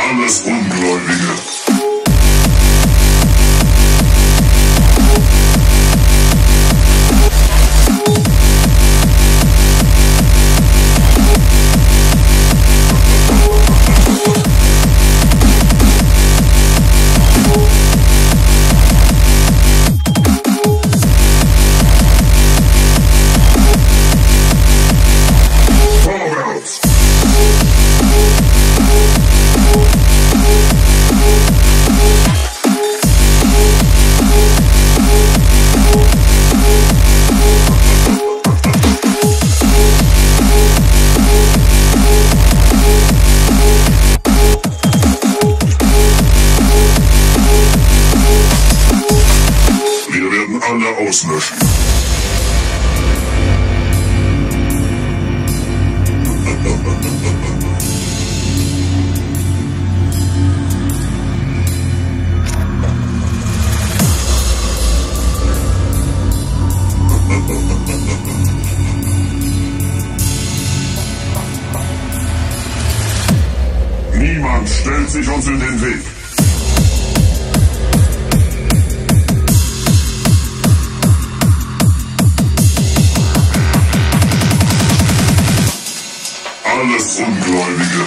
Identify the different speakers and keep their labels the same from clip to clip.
Speaker 1: Alles Ungläubige. Alle auslöschen. Niemand stellt sich uns in den Weg. Alles Ungläubige.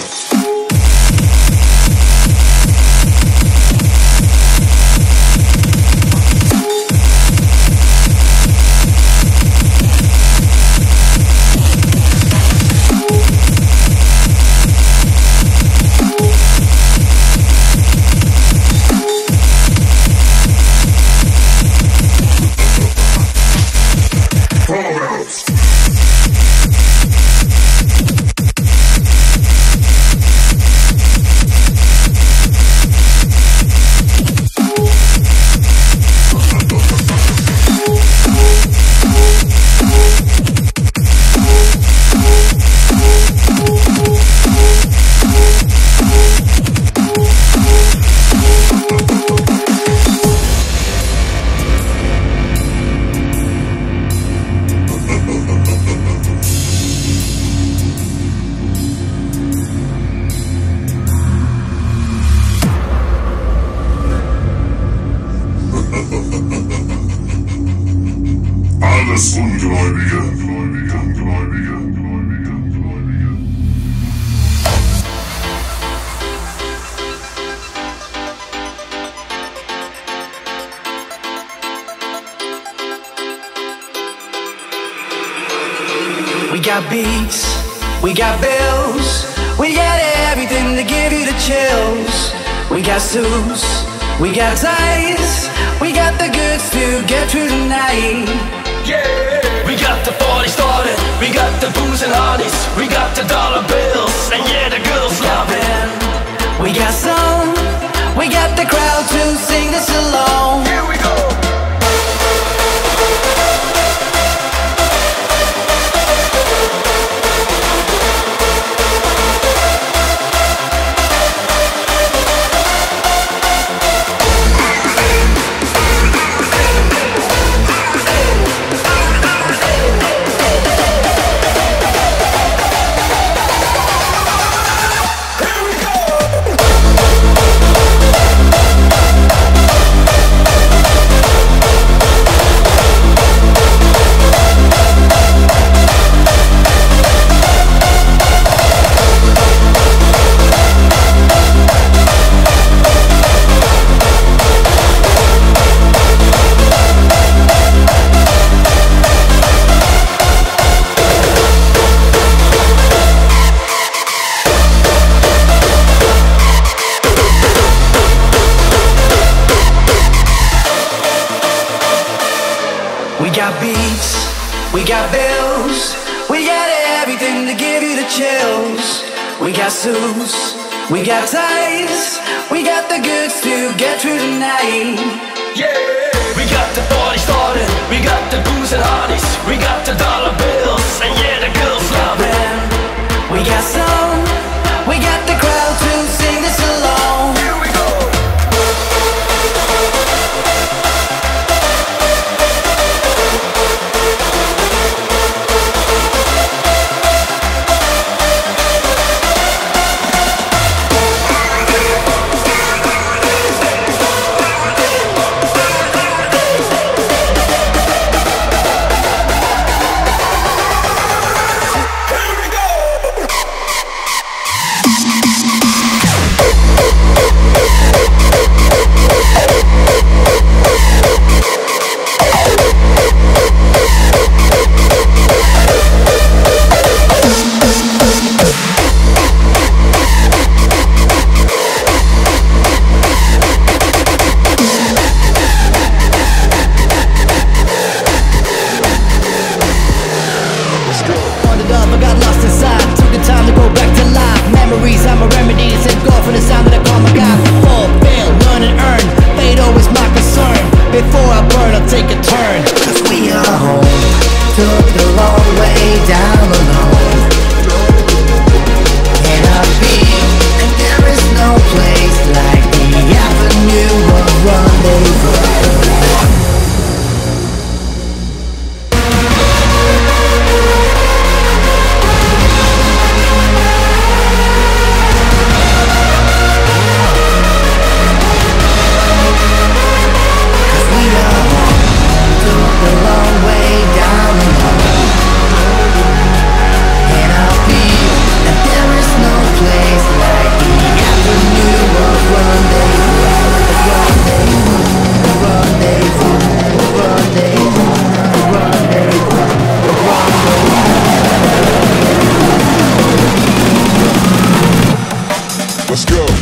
Speaker 1: Alles Ungläubige.
Speaker 2: We got beats, we got bills, we got everything to give you the chills. We got suits, we got ties, we got the goods to get through the night.
Speaker 3: Yeah, we got the party started, we got the booze and honeys, we got the dollar bills, and yeah, the girls love it.
Speaker 2: We got some, we got the crowd to sing this along.
Speaker 3: Here we go.
Speaker 2: We got beats, we got bills, we got everything to give you the chills. We got suits, we got ties, we got the goods to get through the night.
Speaker 3: Yeah, we got the party started, we got the booze and honeys, we got the dollar bills, and yeah, the girls love it.
Speaker 2: We got some, we got the crowd to sing this along.
Speaker 3: Here we go.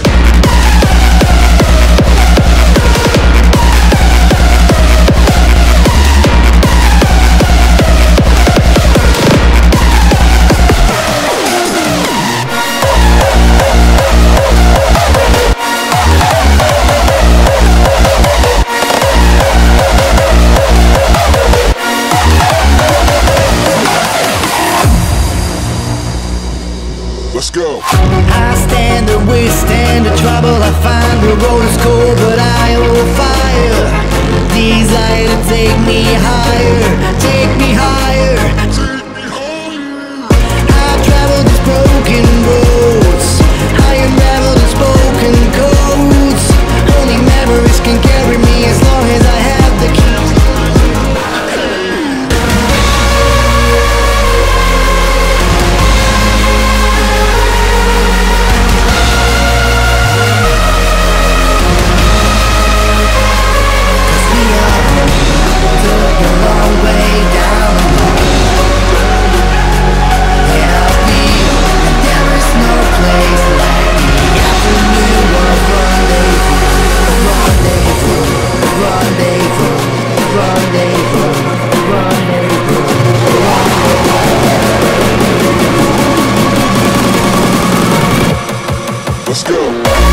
Speaker 1: Let's go.
Speaker 2: I stand and withstand the trouble I find. The road is cold, but I will fire. Desire to take me higher, take me higher. I travel these broken roads, I unravel the spoken codes. Only memories can carry me as long as I have the keys.
Speaker 1: Let's go.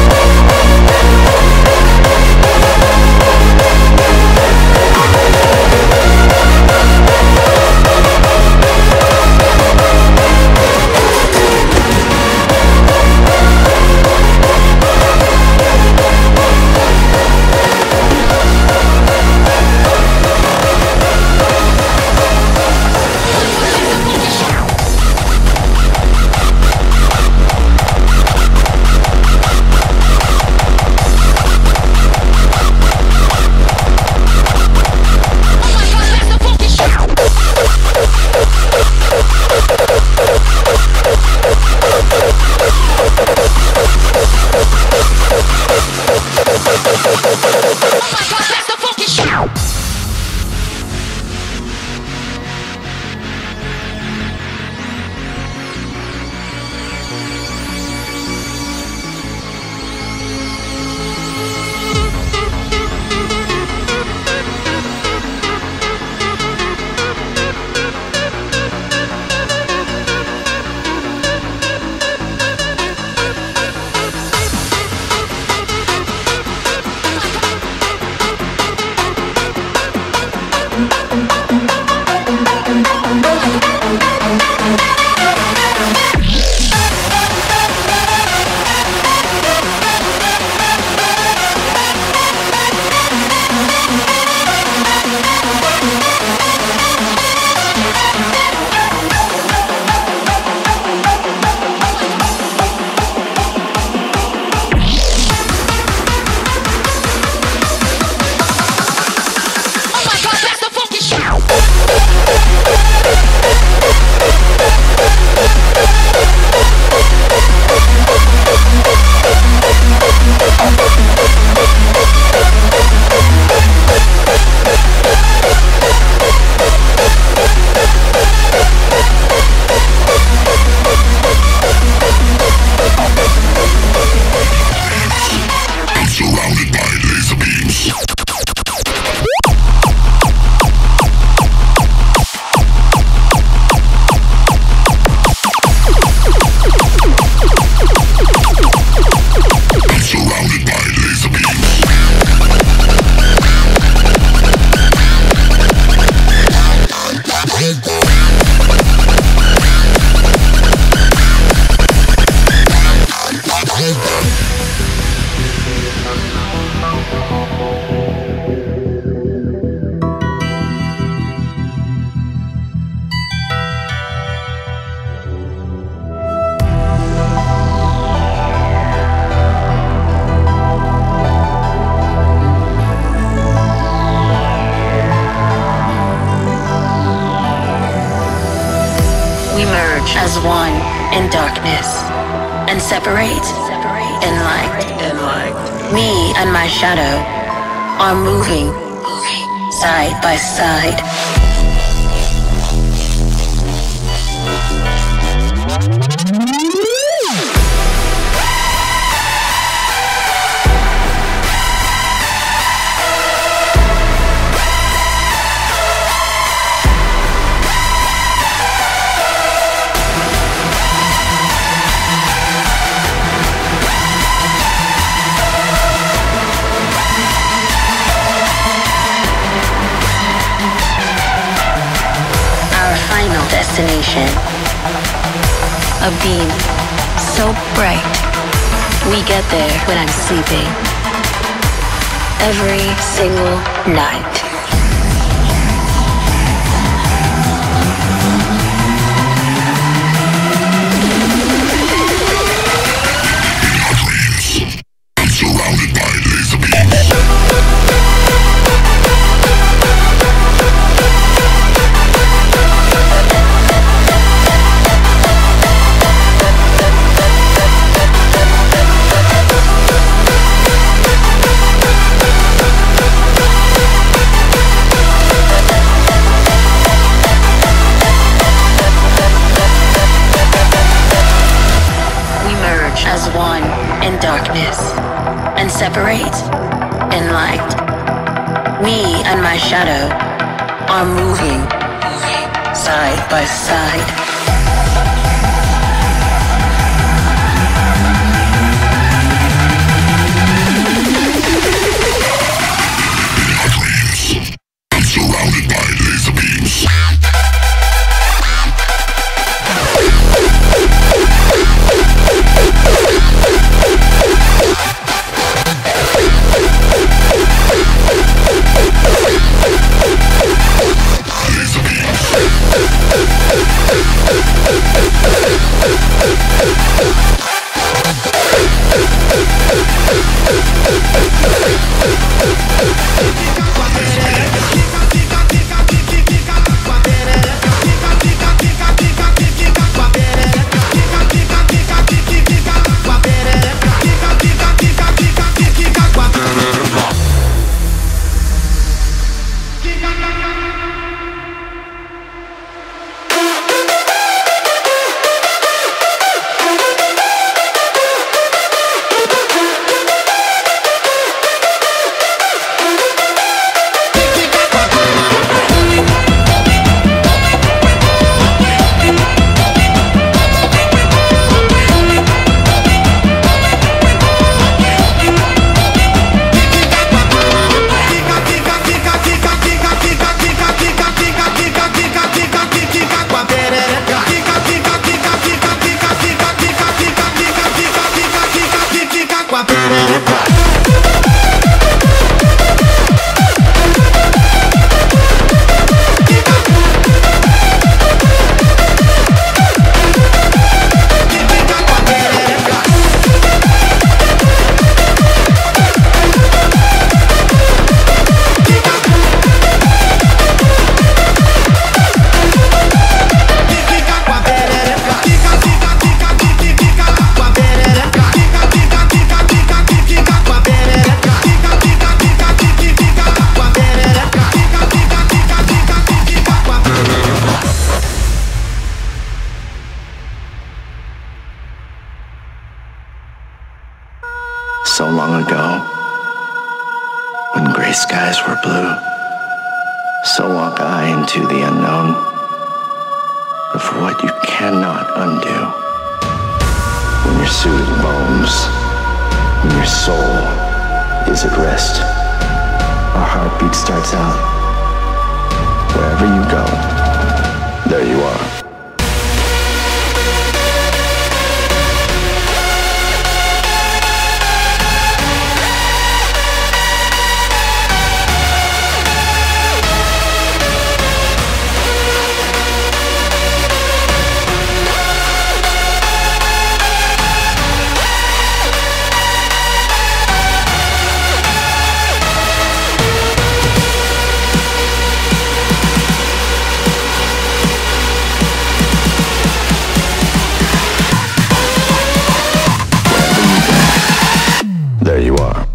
Speaker 4: As one in darkness and separate in light. Me and my shadow are moving side by side. destination. A beam so bright, we get there when I'm sleeping. Every single night. As one in darkness and separate in light. Me and my shadow are moving side by side.
Speaker 5: So long ago, when gray skies were blue, so walk I into the unknown, but for what you cannot undo. When your soothed bones, when your soul is at rest, our heartbeat starts out. Wherever you go, there you are. There you are.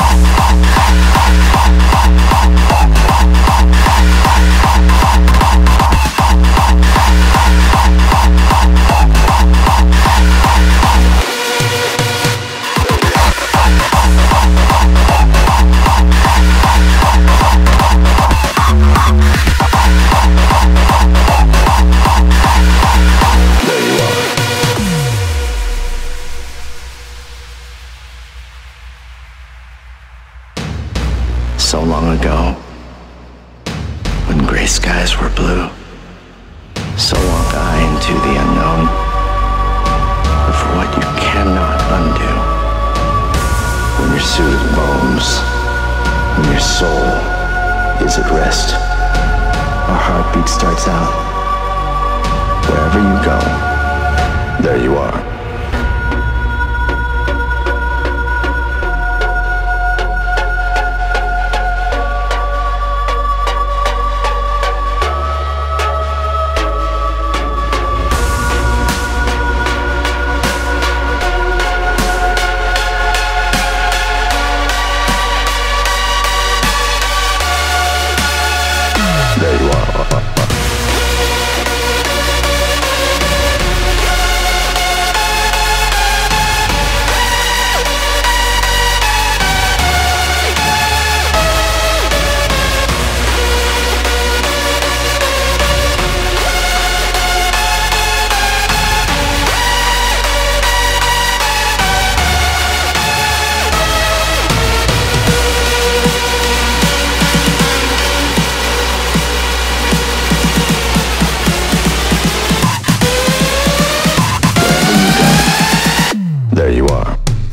Speaker 5: So long ago, when gray skies were blue, So walk I into the unknown. But for what you cannot undo, when your soothed bones, when your soul is at rest, our heartbeat starts out. Wherever you go, there you are. There you are.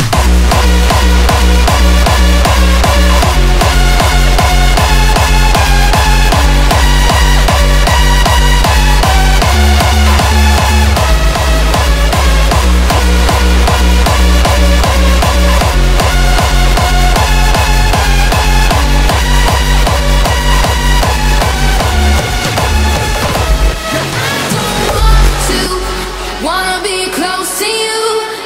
Speaker 6: Wanna be close to you.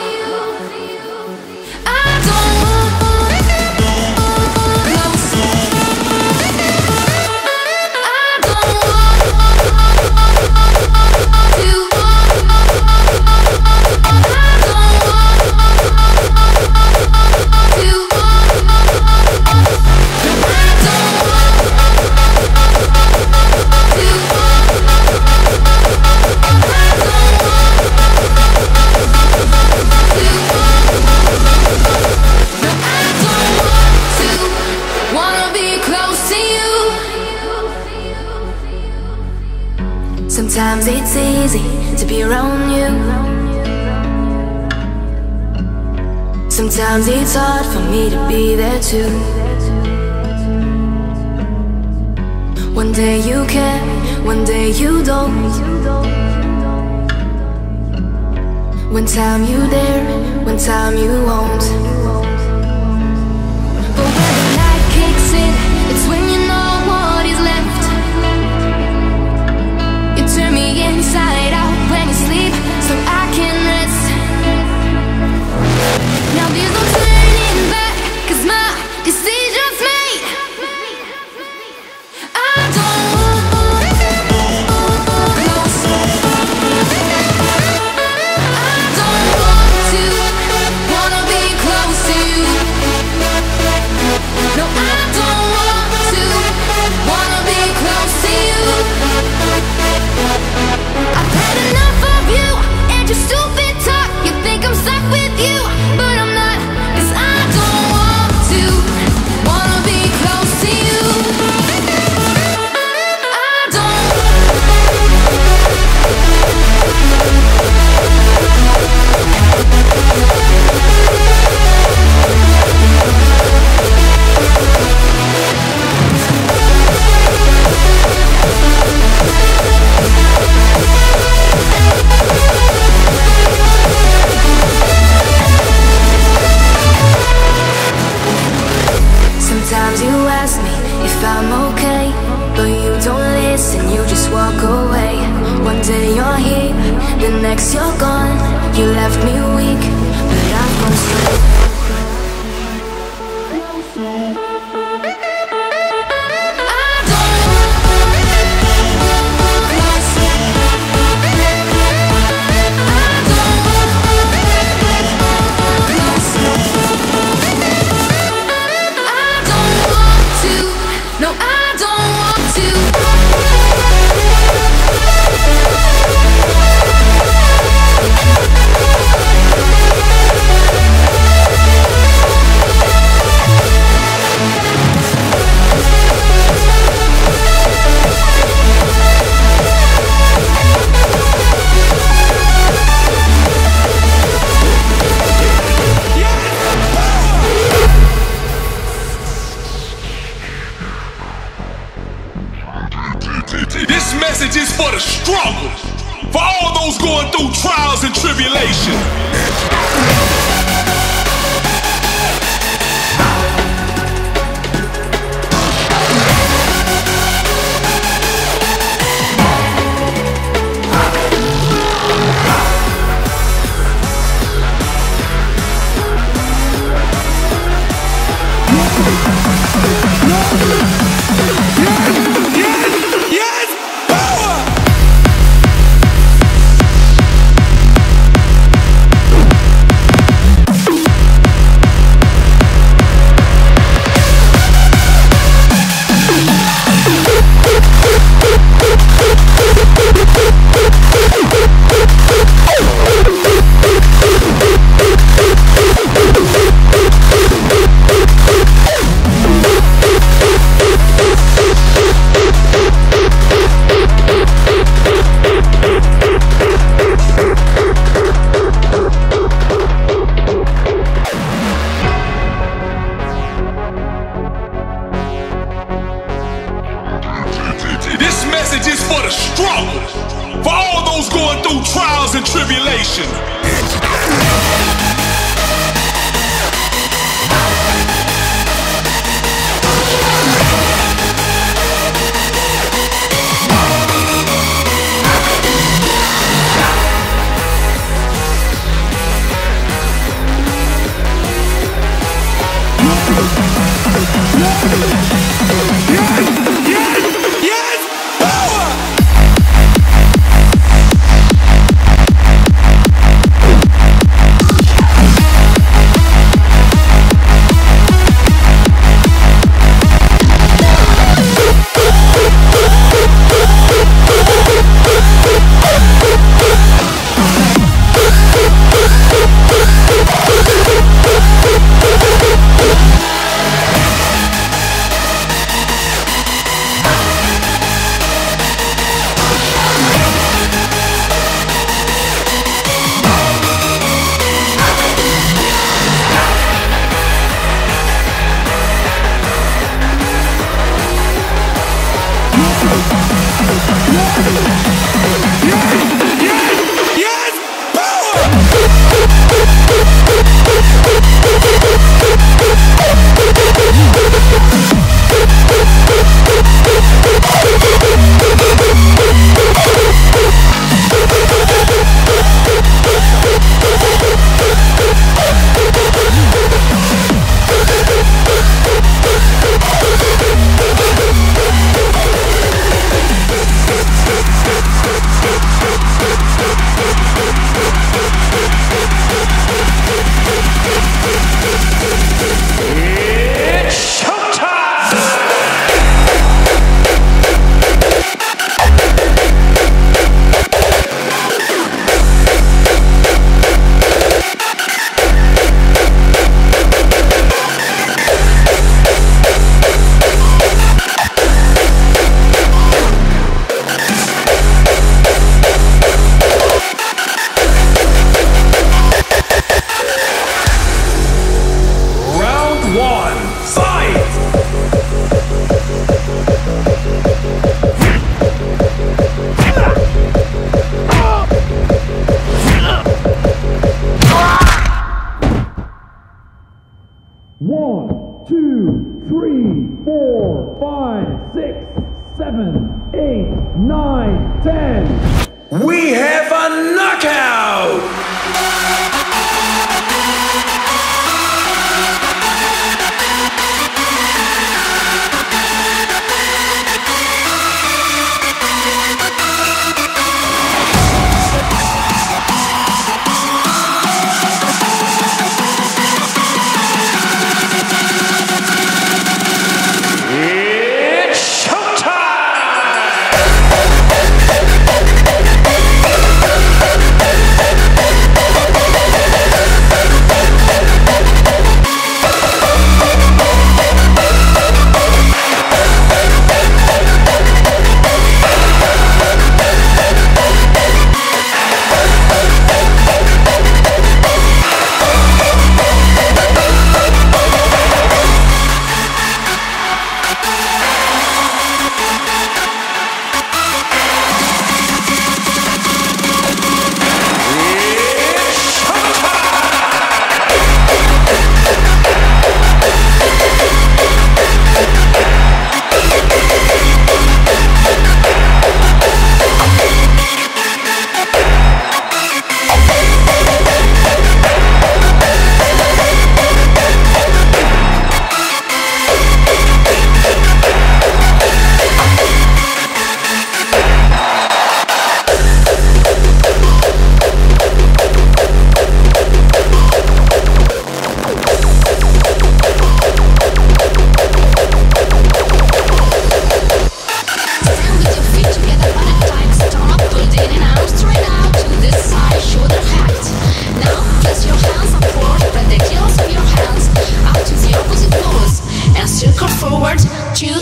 Speaker 6: Sometimes it's easy to be around you. Sometimes it's hard for me to be there too. One day you care, one day you don't. One time you dare, one time you won't. But when the night kicks in, it's when you know what is left. You turn me inside out when you sleep, so I can rest. Now there's no turning back, 'cause my decision's made. I don't want close. I don't wanna be close to you. No, I don't wanna be close to you. I've had enough of you and your stupid talk. You think I'm stuck with you, but I'm not, 'cause I don't wanna be close to you. I don't. Sometimes you ask me if I'm okay, but you don't listen, you just walk away. One day you're here, the next you're gone. You left me weak, but I've gone strong.
Speaker 7: for the struggle, for all those going through trials and tribulations.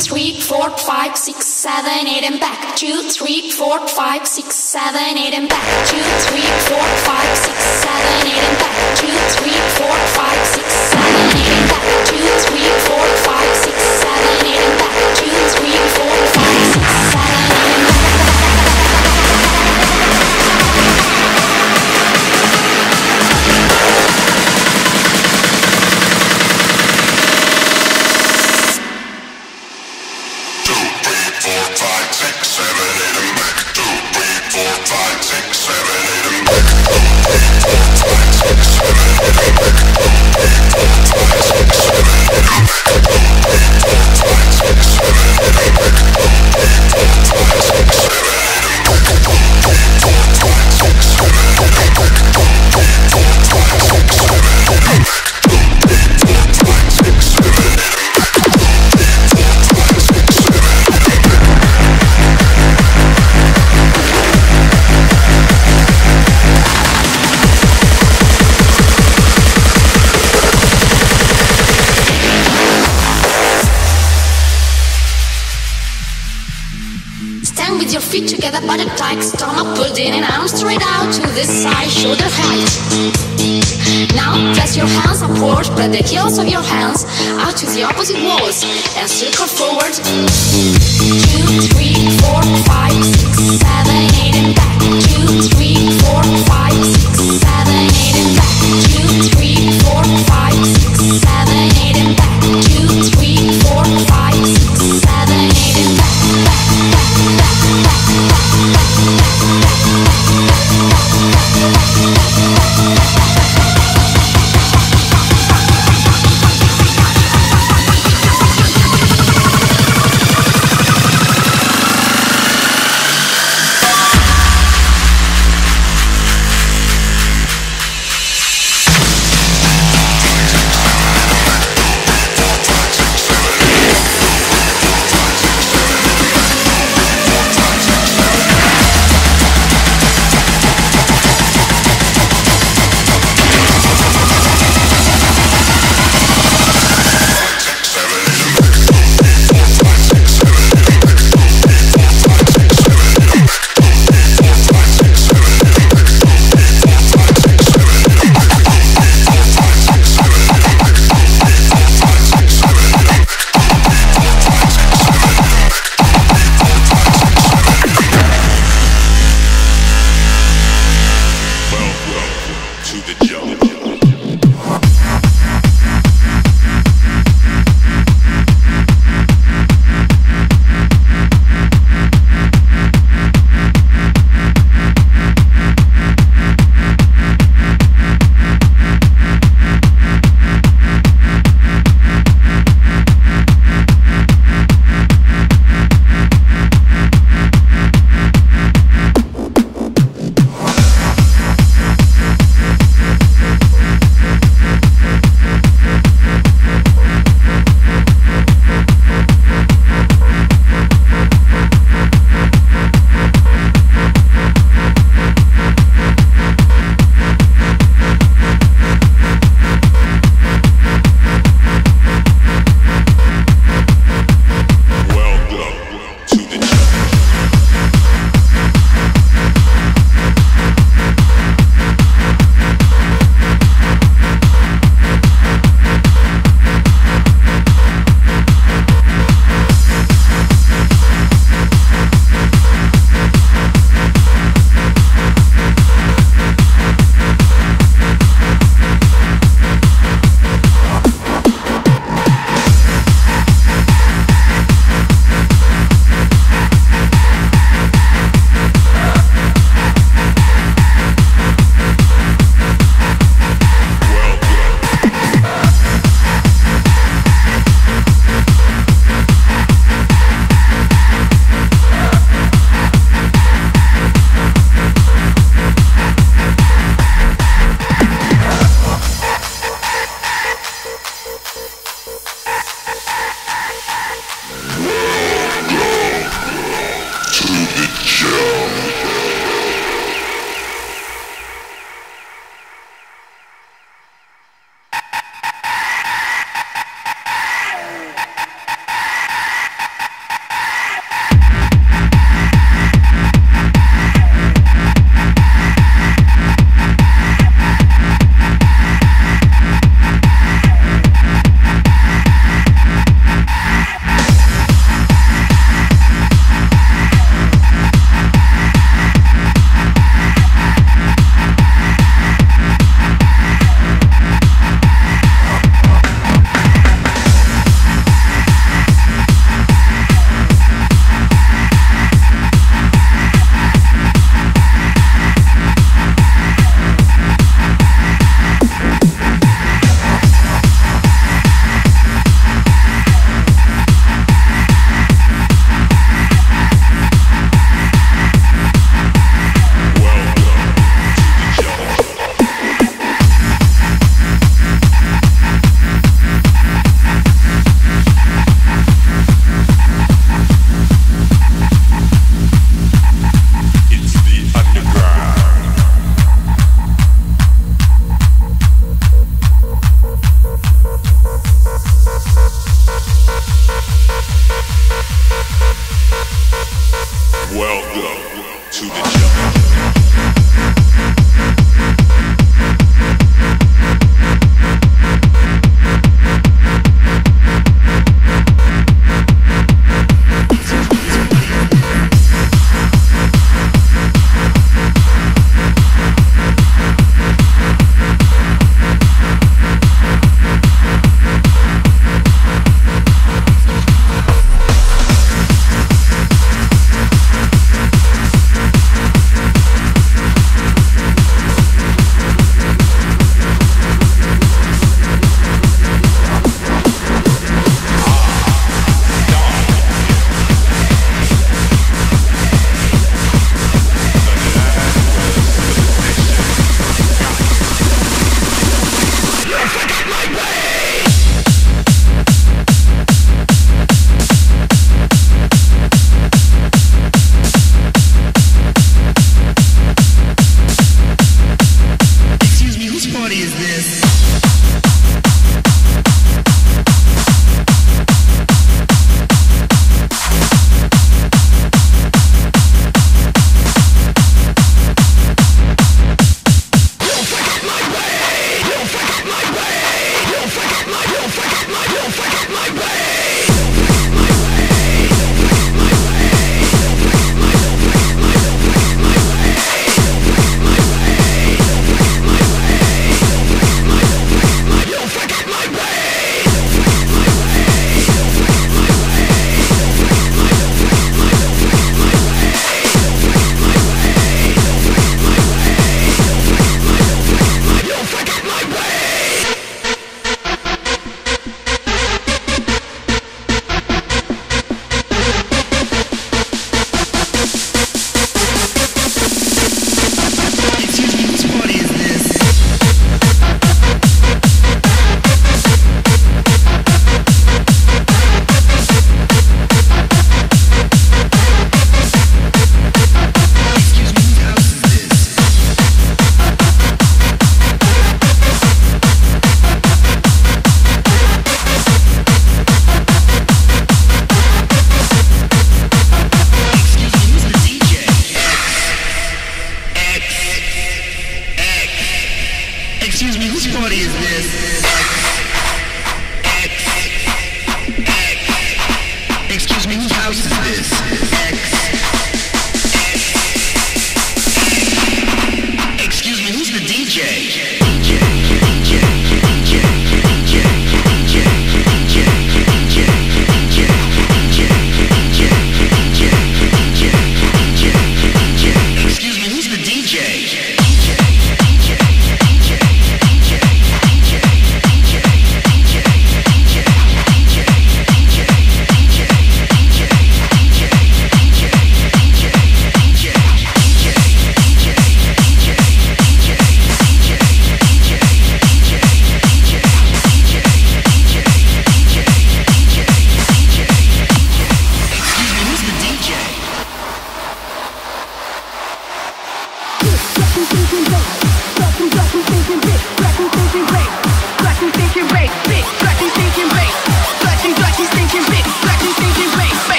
Speaker 8: 3, 4, 5, 6, 7, 8 and back. 2, 3, 4, 5, 6, 7, 8 and back. 2, 3, 4, 5, 6, 7, 8 and back. 2, 3, 4, 5, 6, 7, 8 and back. 2, 3, 4, 5, 6, 7, 8 and back. 2, 3, 4, 5, 6, 7, 8 and back. Feet together, body tight, stomach pulled in and arms straight out to the side, shoulder height. Now place your hands upward, spread the heels of your hands out to the opposite walls and circle forward. 2, 3, 4, 5, 6, 7, 8 and back. 2, 3, 4, 5, 6, 7, 8 and back. 2, 3, 4, 5, 6, 7, 8 and back. 2, 3, 4, 5, 6, 7, 8 and back.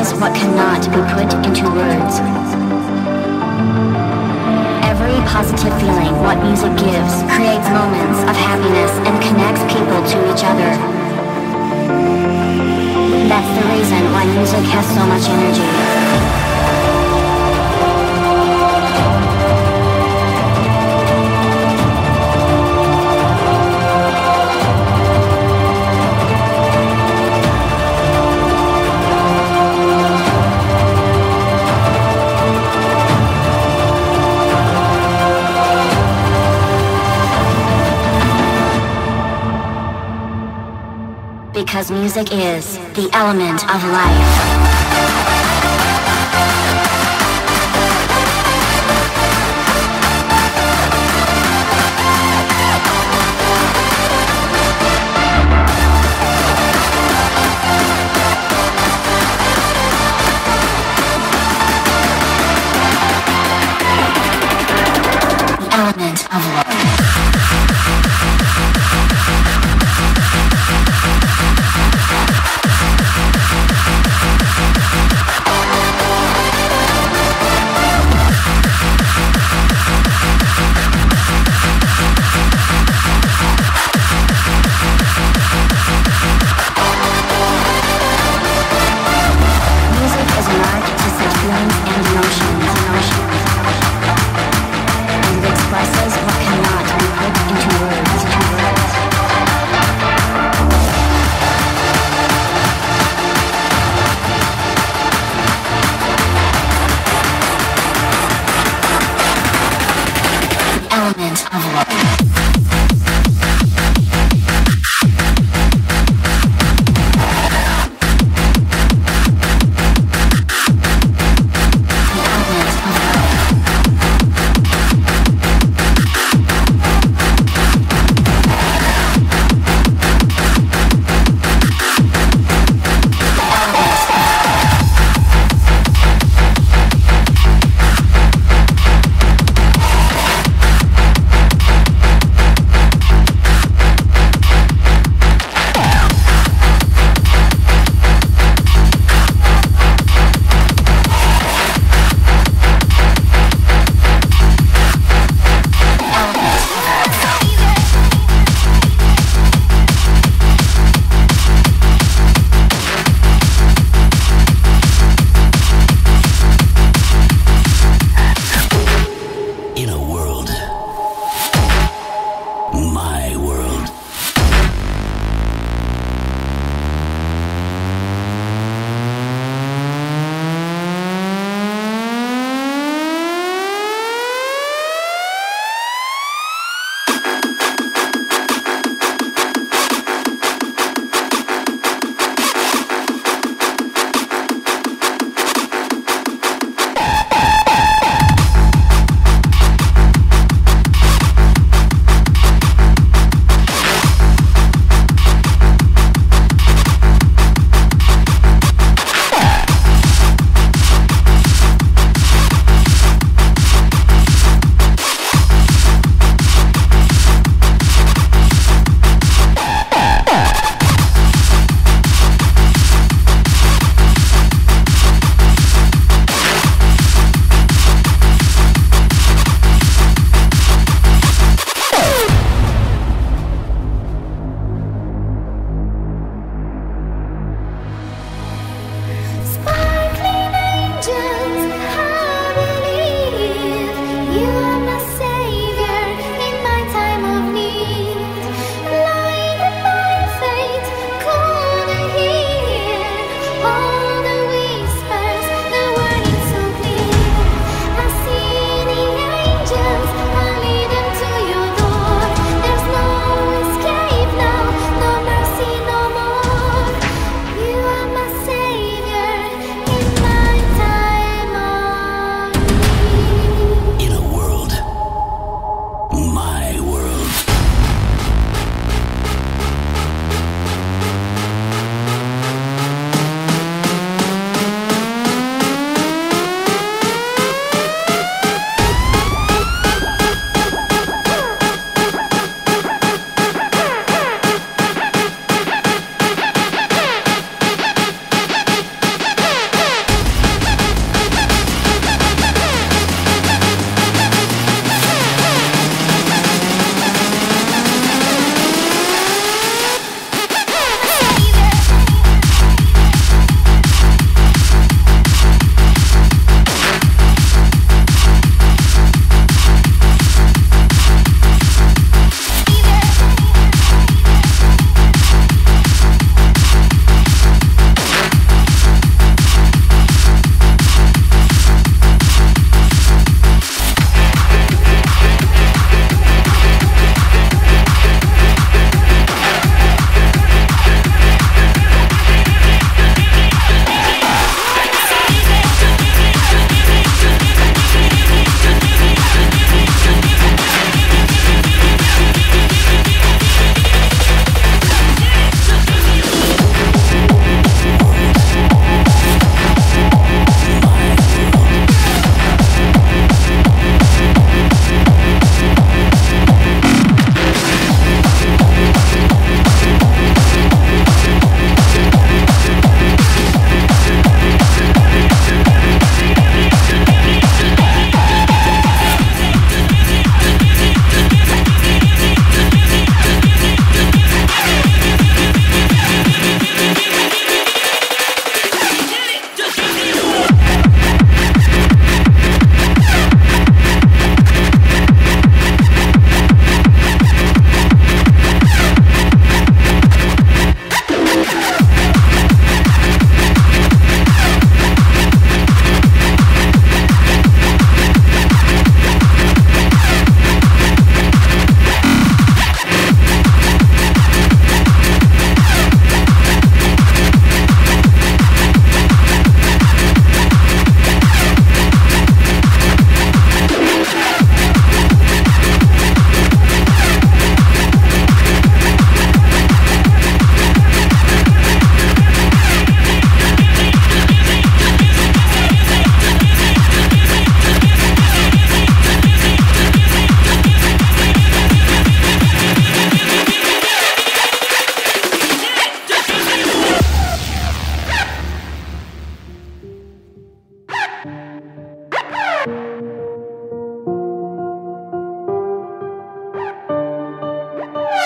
Speaker 4: expresses what cannot be put into words. Every positive feeling what music gives creates moments of happiness and connects people to each other. That's the reason why music has so much energy. Because music is the element of life. Element of life.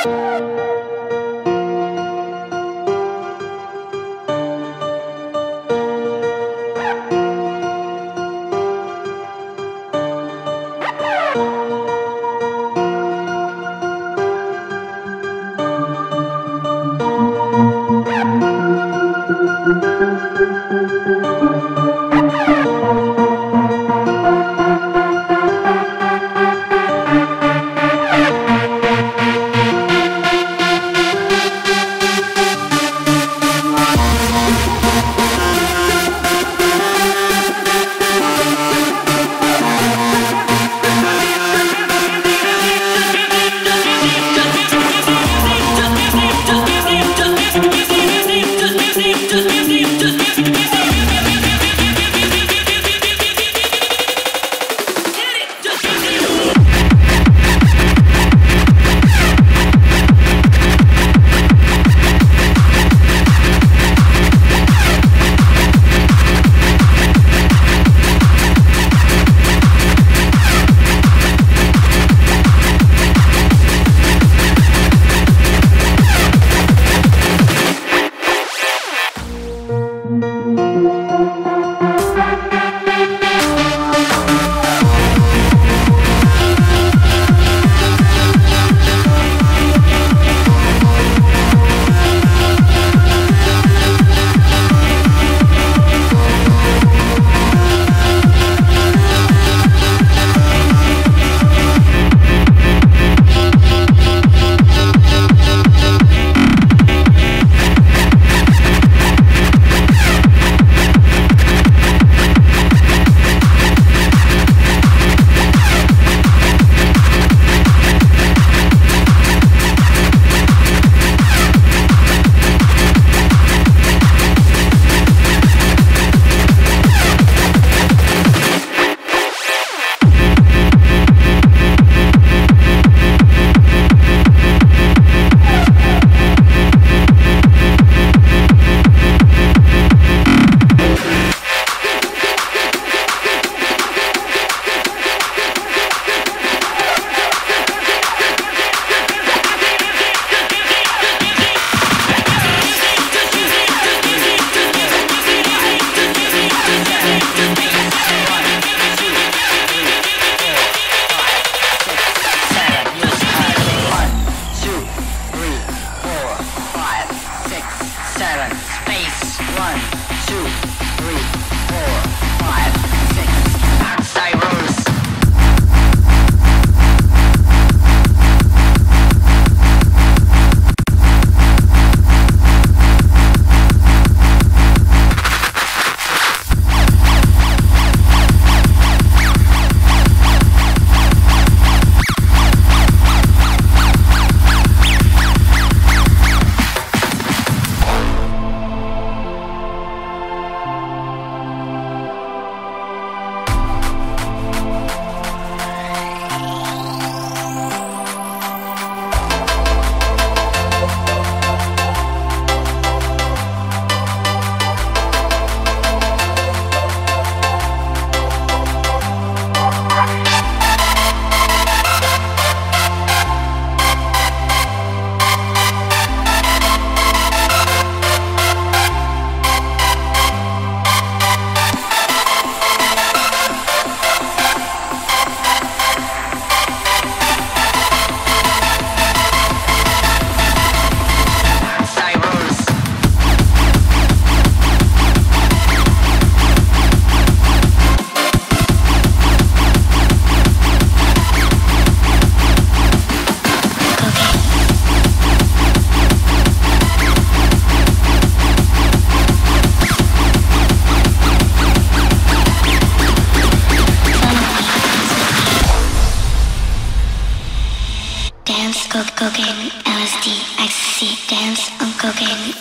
Speaker 9: cocaine, LSD, ecstasy, dance on cocaine,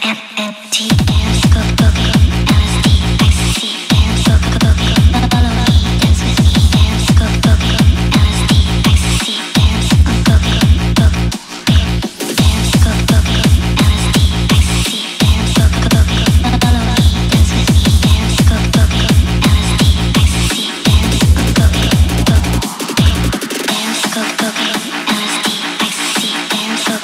Speaker 9: FMNT, dance, cocaine, LSD, ecstasy, dance, cocaine, follow me, dance with me, dance, cocaine, LSD, ecstasy, dance on cocaine, dance, cocaine, LSD, ecstasy, dance, cocaine, follow me, dance with me, dance, cocaine, LSD, ecstasy, dance on cocaine, dance, cocaine, LSD, ecstasy, dance.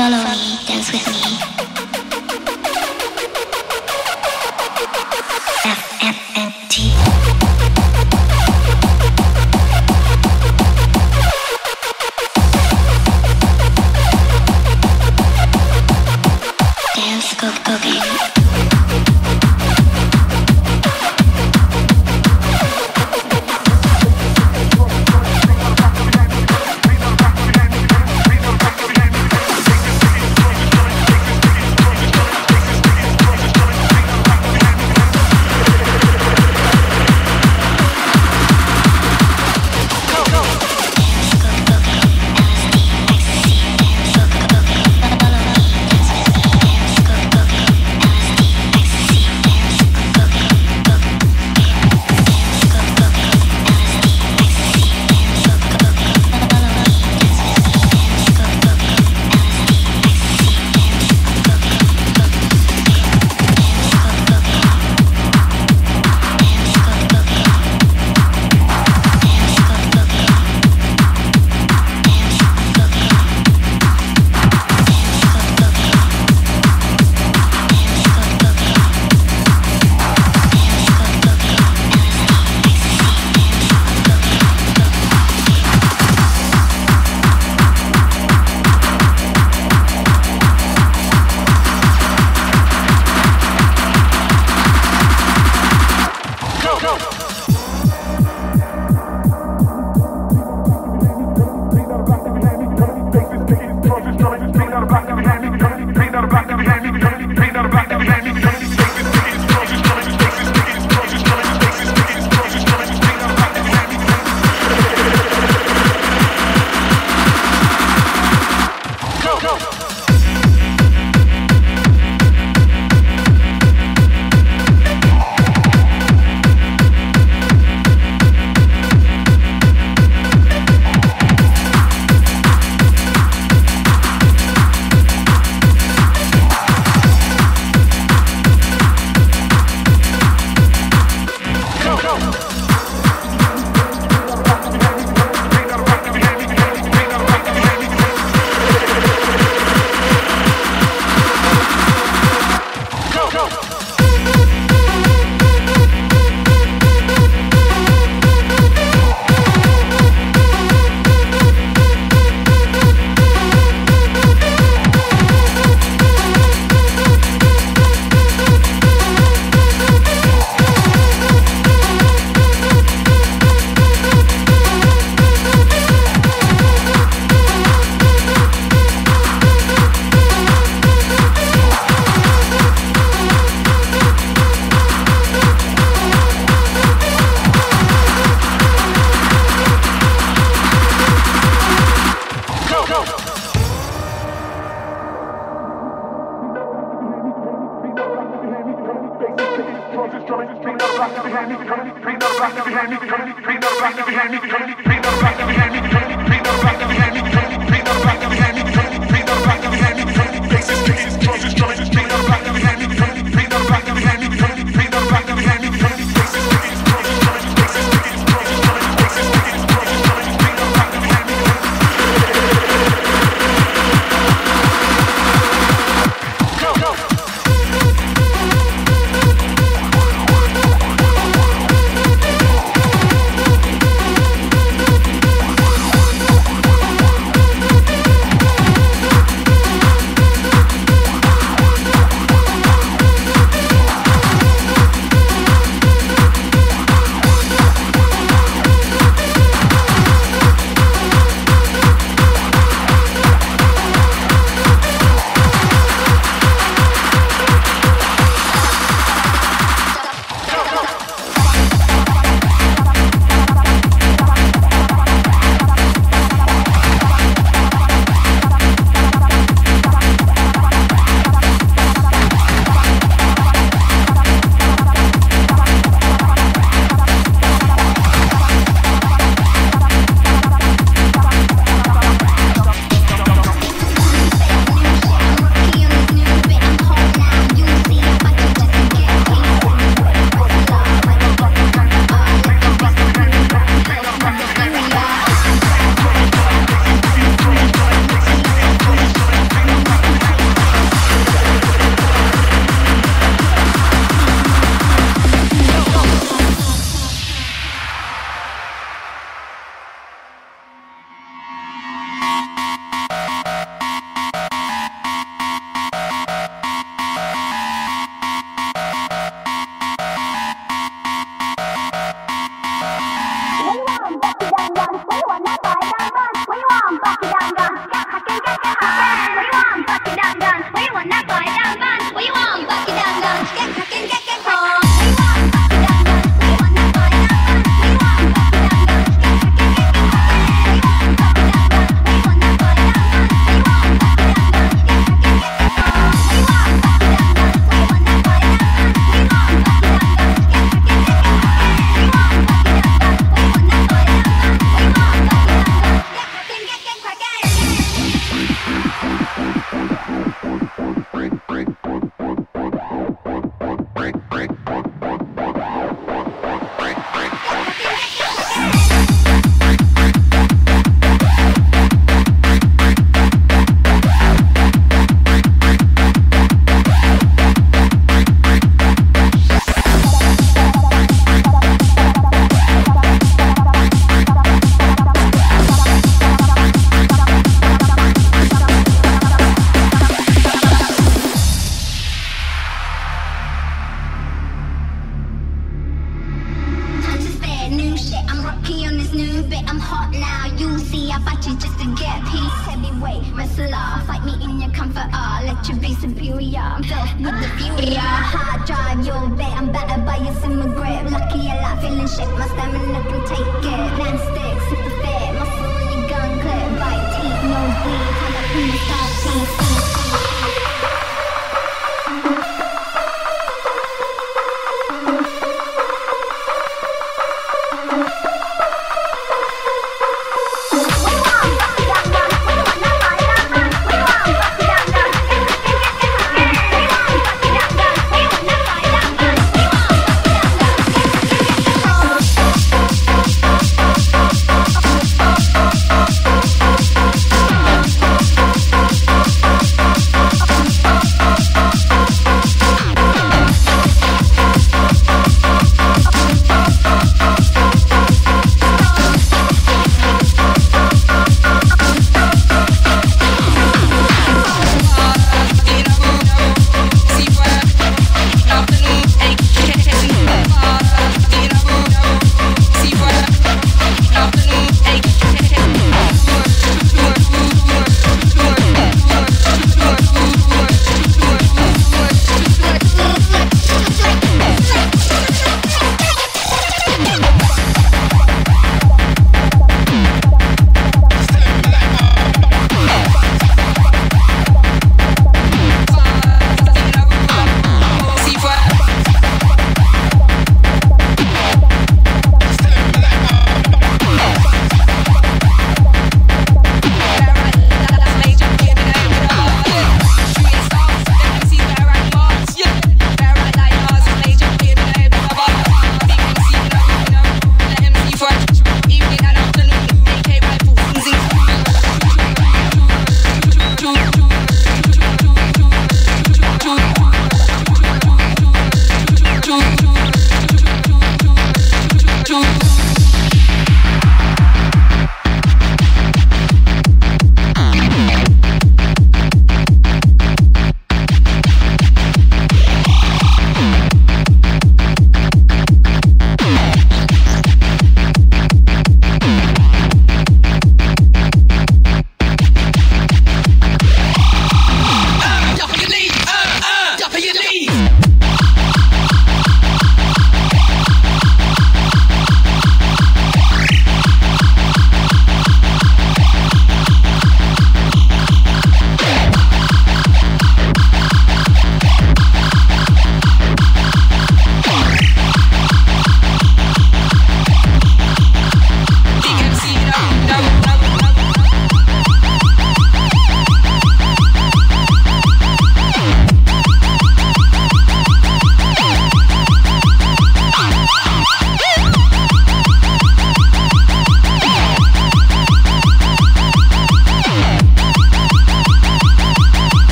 Speaker 9: Follow me, dance with me. FMNT. Dance, cocaine. fight me in your comfort. Let you be superior. I'm filled with the fury. Hard drive, you're bad. I'm battered by your simmer grip. Lucky a lot, feeling shit. My stamina can take it. Man stick, super fit. Muscle in your gun clip. Bite teeth, no bleed. How about you start teeth?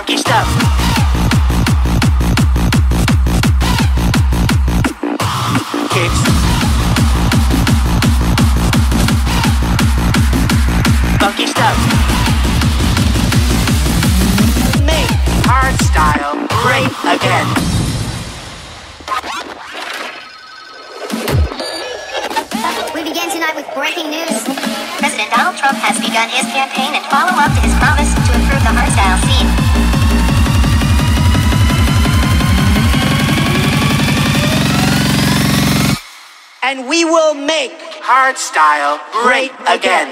Speaker 10: Funky stuff. Kicks. Funky stuff. Make hardstyle great again.
Speaker 9: We begin tonight with breaking news. President Donald Trump has begun his campaign and follow-up to his promise to improve the hardstyle scene.
Speaker 10: And we will make hardstyle great again.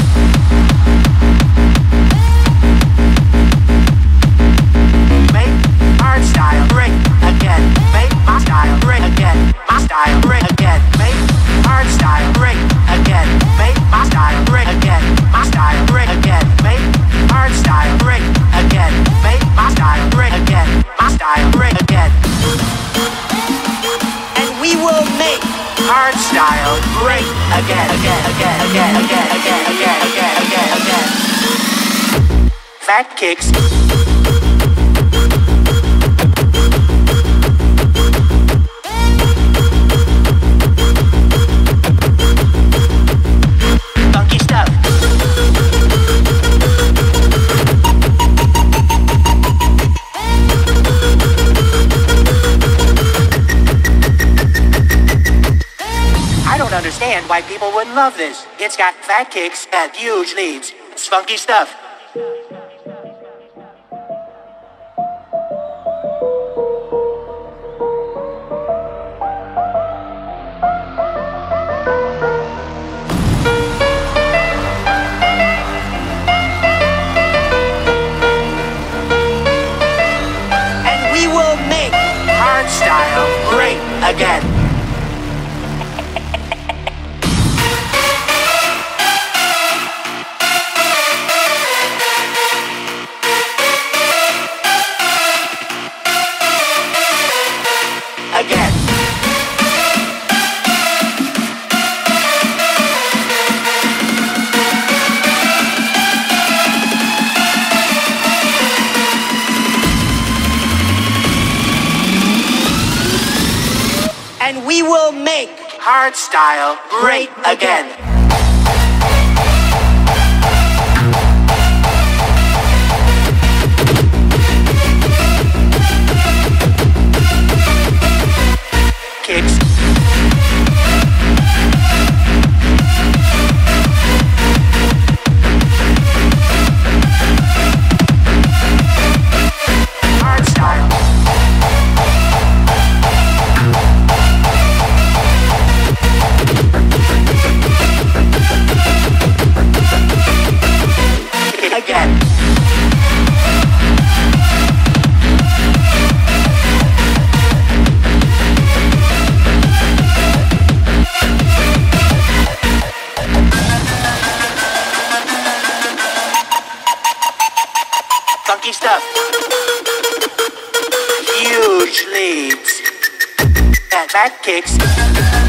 Speaker 10: Make hardstyle great again. Make my style great again. My style great again. Make hardstyle great again. Make my style great again. My style great again. Make hardstyle great again. Make my style great again. My style great again. And we will make hardstyle great again, again, again, again, again, again, again, again, again, again. Fat kicks. Funky stuff. I don't understand why people wouldn't love this. It's got fat kicks and huge leads. It's funky stuff. And we will make hardstyle great again. Again. And we will make hardstyle great again. Kicks. Hardstyle. Again. Funky stuff. Huge leads. And back kicks.